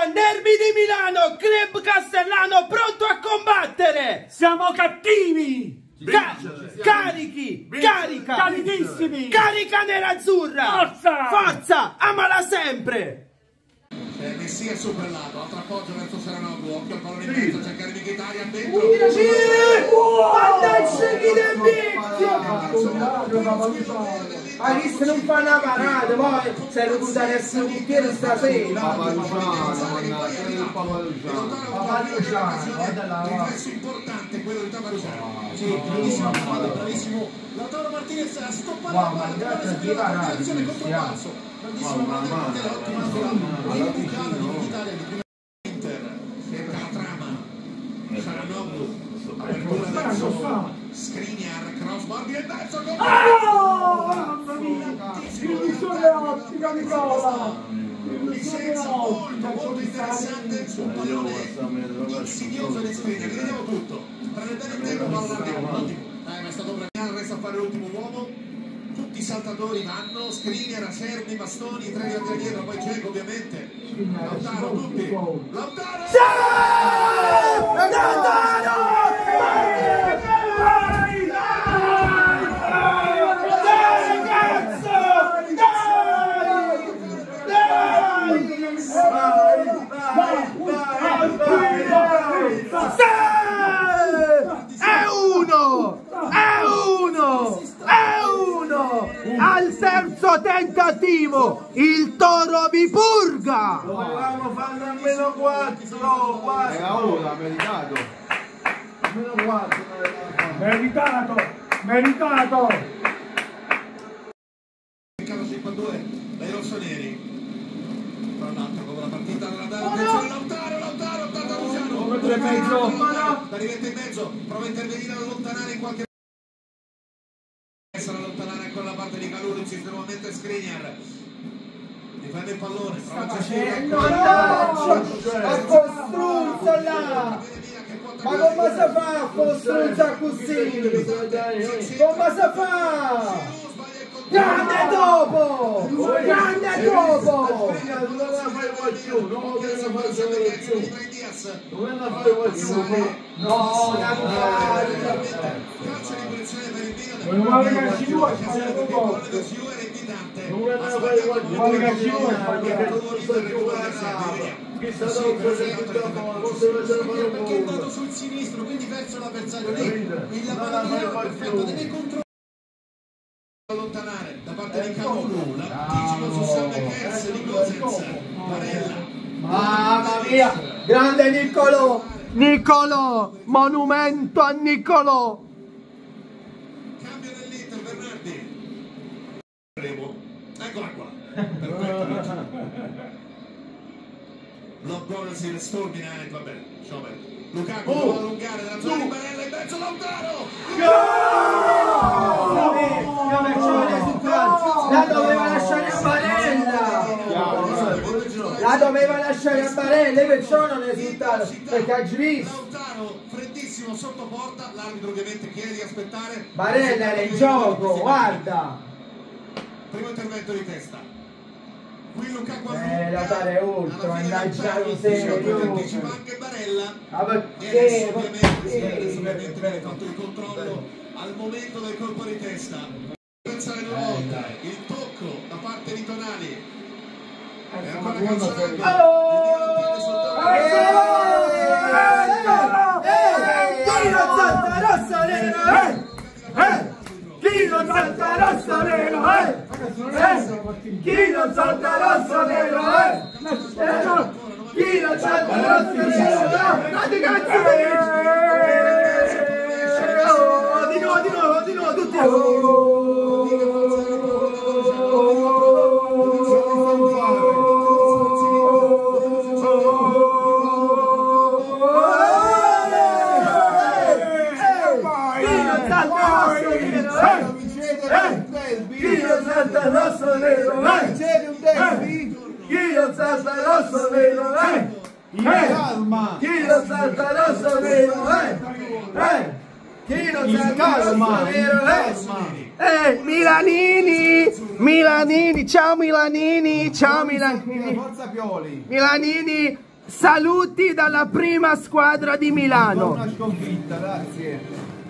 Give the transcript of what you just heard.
Derby di Milano, Club Castellano pronto a combattere! Siamo cattivi! Carichi! Carica! Carichissimi! Carica nerazzurra! Forza! Forza! Amala sempre! Messia super lato, altro appoggio verso Seranoglu, occhio al pallone in mezzo, cercare di Mkhitaryan dentro. Guarda il ciechi del vecchio! Ma visto non fa una parata, poi sei dovuto essere un piede stasera. Il riflesso importante quello di Tavarusano. Sì, bravissimo Pavado, bravissimo Lautaro Martinez a stoppare la palla, attenzione contro il basso. Grandissimo Martinez, ottima ancora l'imbucata di Mkhitaryan di prima Inter, cerca la trama, Seranoglu, apertura verso Skriniar, cross, Bardi e mezzo, Mamma mia! Illusione ottica Nicola! licenza molto interessante sul pallone insidioso di Skriniar, vediamo tutto, prende bene il tempo, ma allarghiamo, ottimo, ma è stato Brian, resta a fare l'ultimo uomo, tutti i saltatori vanno, Skriniar, Acerbi, Bastoni, tre rientri dietro, poi Dzeko ovviamente, Lautaro tutti, Lautaro! Al terzo tentativo il Toro vi purga! Dovevamo farne almeno 4, era ora, meritato. almeno 4. Meritato! Meritato! Peccato 52 dai rossoneri. Tra l'altro come la partita attenzione Lautaro, Tatarusano. Mettere in mezzo. Da rimette in mezzo, prova a intervenire ad allontanare in qualche essere allontanare ancora la parte di Kaluluc, estremamente Skriniar. Difende il pallone, prova a gestire. Ma costruzzo là! Ma come si fa a costruire così? Come si fa? Grande dopo! Grande dopo! Non la fai più, non la fai più. Non la fai più. No, Calcio di punizione per il Milan. Non vuole che ci vuole, Non Non la fai più. perché è andato sul sinistro, quindi verso l'avversario lì. Il palla perfetto, deve controllare. Allontanare da parte di Kalulu, l'anticipo su Sammekers di Gosens, Barella. mamma mia! Grande Niccolò! Niccolò! Monumento a Niccolò! Cambio dell'Inter, Bernardi. Eccola qua. Perfetto. Love bonus in Storminate, vabbè, Schober. Lukaku va a allungare dalla zona di Barella in mezzo, Lautaro! La doveva lasciare a Barella! La doveva lasciare a Barella, perciò non è risultato, perché ha visto. Lautaro, freddissimo sotto porta, l'arbitro ovviamente chiede di aspettare. Barella era in gioco, guarda! Primo intervento di testa. Qui Lukaku Lautaro è ultimo, indaggiato serio. anticipa anche Barella. Ma Ovviamente perché? viene fatto il controllo al momento del colpo di testa. Pensare due volte, il tocco da parte di Tonali. E ancora calciato. Chino Santa Rossa Nero! Chino Santa Rossa Nero! Chino Santa Rossa Nero! Chino Santa Rossa Nero! Date cazzo! Di nuovo, tutti! Chino Santa Rossa Nero! Chino Santa Rossa Nero! Calma! Chino Santa Rossa Nero! Chino Santa Rossa Nero! Milanini! Ciao Milanini! Ciao Milanini! Forza Pioli! Milanini! Saluti dalla prima squadra di Milano. Una sconfitta, grazie.